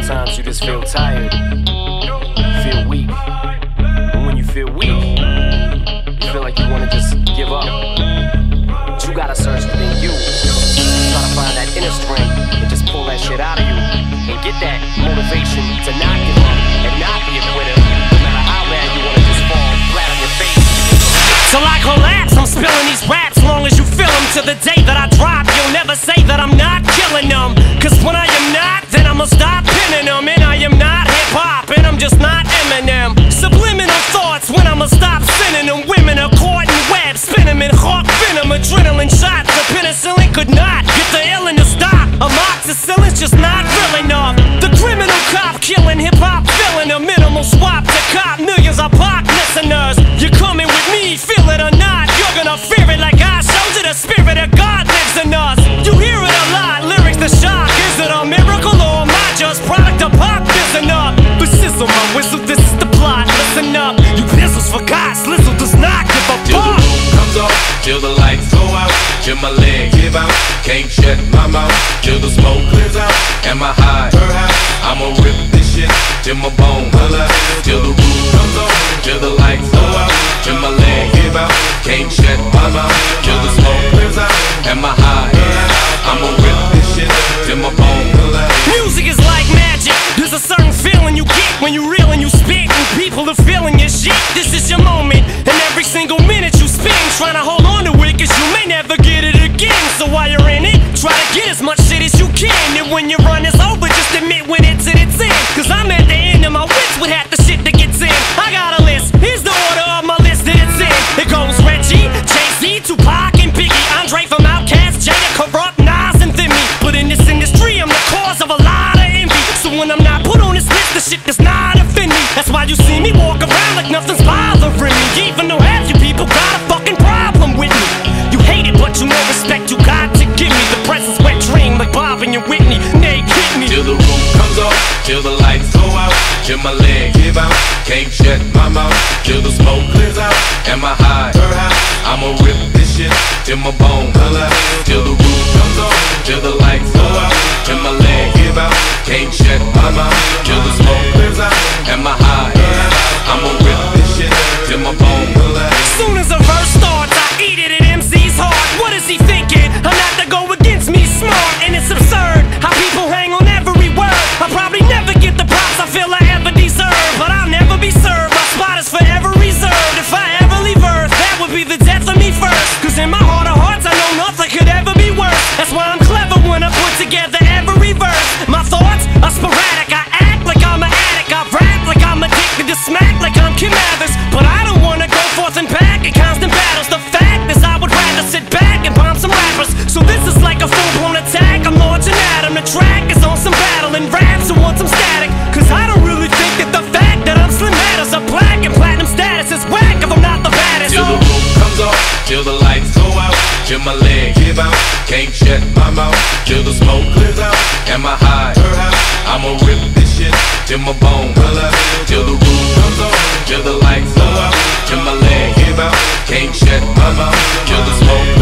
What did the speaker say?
Sometimes you just feel tired, feel weak. And when you feel weak, you feel like you wanna just give up. But you gotta search within you. Try to find that inner strength and just pull that shit out of you. And get that motivation to not give up and not be a quitter. No matter how bad you wanna just fall flat on your face. Till I collapse, I'm spilling these raps. Long as you feel them, to the day that I drop, you'll never say that I'm not killing them. Cause when I am not, then I'ma stop pinning them. And I am not hip-hop, and I'm just not Eminem. Subliminal thoughts when I'ma stop sending them. Women are caught in webs, spin them in hawk venom. Adrenaline shots, the penicillin could not get the illin to stop. Amoxicillin's just not real enough. The criminal cop killing hip-hop, filling a minimal swap to cop millions of pop listeners. You're coming with me, feel it or not, you're gonna fear it like I showed you. The spirit of God lives in us. You hear it a lot, lyrics the shock. Is it a miracle or am I just product of pop? Listen up, but sizzle my whistle, this is the plot. Listen up, you pistols forgot, Slizzle does not give a fuck. Till the roof comes off, till the lights go out, till my leg give out, can't shut my mouth, till the smoke clears out, and my high, I'ma rip this shit till my bone holla. Till the roof comes off, till the lights go out, till my leg give out, can't shut my mouth, till the smoke clears out, and my high, I'ma rip this shit till my bone holla. Music is like magic. There's a certain feeling you get when you reel and you spit, and people are feeling your shit. This is your moment, and every single minute you spend trying to hold on to it, cause you may never get it again. So while you're in it, try to get as much shit as you can. And when your run is over, just admit when it's in its end. Cause I'm at the end of my wits with half the shit that gets in. I got a list, here's the order of my list that it's in. It goes Reggie, Jay-Z, Tupac, and Biggie, Andre from Outkast, Jada, Corrupt, Nas, and Thimmy. But in this industry, I'm the cause of a lot of envy. So when I'm not put on this list, the shit does not offend me. That's why you see me walk around like nothing's bothering me. Even though half you people got a fucking problem with me. You hate it, but you know respect you got to give me. The presence wet dream like Bob and your Whitney. Nay, hit me. Till the roof comes off, till the lights go out, till my leg give out, can't shut my mouth, till the smoke clears out, and my high, I'ma rip this shit till my bone holla. Till the roof comes off, till the lights go out, till my leg give out, can't shut my mouth, till the smoke clears out, and my high, I'ma rip this shit till my bone holla. Soon as a verse starts, I eat it at MC's heart. What is he thinking? I'm not to go against me, smart, and it's absurd how people hang on every word. I'll probably never get the props I feel I ever deserve, but I'll never be served. My spot is forever reserved. If I ever leave Earth, that would be the death of me first. Cause in my heart of hearts, I know nothing could ever be worse. That's why I'm clever when I put together every verse. My thoughts are sporadic, I act like I'm an addict, I rap like I'm addicted to smack like I'm Kim Mathers. But I don't wanna go forth and back in constant battles. The fact is I would rather sit back and bomb some rappers. So this is like a full-blown attack, I'm launching at 'em. The track is on some battle and raps who want some static. Cause I don't really think that the fact that I'm Slim matters. A black and platinum status is whack if I'm not the baddest. Till the roof comes off, till the lights go out, till my leg give out, can't shut my mouth, till the smoke clears out, and my high, I'ma rip this shit till my bone holla. Till the roof comes off, till the lights go out, till my leg give out, can't shut my mouth, till the smoke